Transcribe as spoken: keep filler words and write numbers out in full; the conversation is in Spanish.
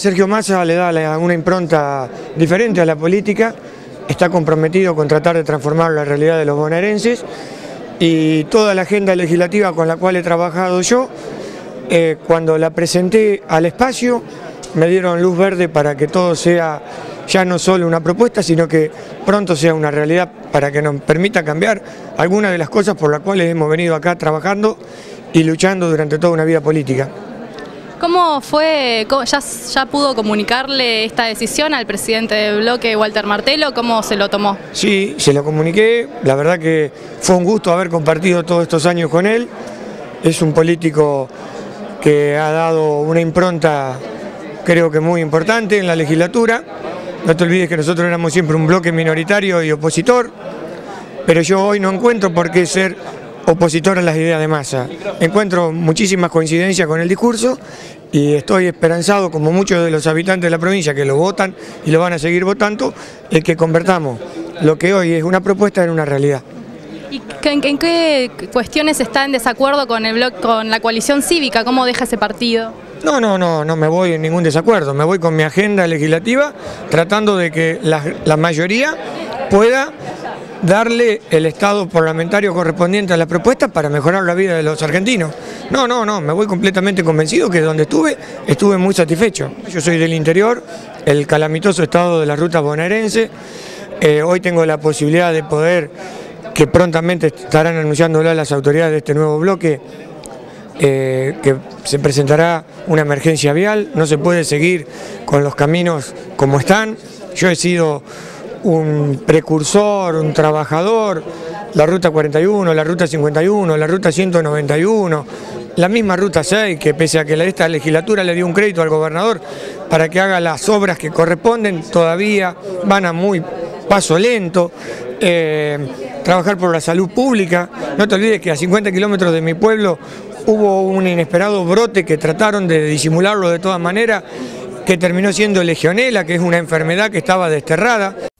Sergio Massa le da una impronta diferente a la política, está comprometido con tratar de transformar la realidad de los bonaerenses y toda la agenda legislativa con la cual he trabajado yo, eh, cuando la presenté al espacio me dieron luz verde para que todo sea ya no solo una propuesta, sino que pronto sea una realidad para que nos permita cambiar algunas de las cosas por las cuales hemos venido acá trabajando y luchando durante toda una vida política. ¿Cómo fue, ya, ya pudo comunicarle esta decisión al presidente del bloque, Walter Martelo? ¿Cómo se lo tomó? Sí, se lo comuniqué, la verdad que fue un gusto haber compartido todos estos años con él. Es un político que ha dado una impronta, creo que muy importante en la legislatura. No te olvides que nosotros éramos siempre un bloque minoritario y opositor, pero yo hoy no encuentro por qué ser opositor a las ideas de Massa. Encuentro muchísimas coincidencias con el discurso y estoy esperanzado, como muchos de los habitantes de la provincia que lo votan y lo van a seguir votando, en que convertamos lo que hoy es una propuesta en una realidad. ¿Y en, en qué cuestiones está en desacuerdo con el bloque, con la coalición cívica? ¿Cómo deja ese partido? No, no, no, no me voy en ningún desacuerdo, me voy con mi agenda legislativa tratando de que la, la mayoría pueda darle el estado parlamentario correspondiente a la propuesta para mejorar la vida de los argentinos. No, no, no, me voy completamente convencido que donde estuve, estuve muy satisfecho. Yo soy del interior, el calamitoso estado de la ruta bonaerense, eh, hoy tengo la posibilidad de poder, que prontamente estarán anunciándolo a las autoridades de este nuevo bloque, eh, que se presentará una emergencia vial, no se puede seguir con los caminos como están. Yo he sido un precursor, un trabajador, la ruta cuarenta y uno, la ruta cincuenta y uno, la ruta ciento noventa y uno, la misma ruta seis, que pese a que esta legislatura le dio un crédito al gobernador para que haga las obras que corresponden, todavía van a muy paso lento. Eh, trabajar por la salud pública, no te olvides que a cincuenta kilómetros de mi pueblo hubo un inesperado brote que trataron de disimularlo de todas maneras, que terminó siendo legionela, que es una enfermedad que estaba desterrada.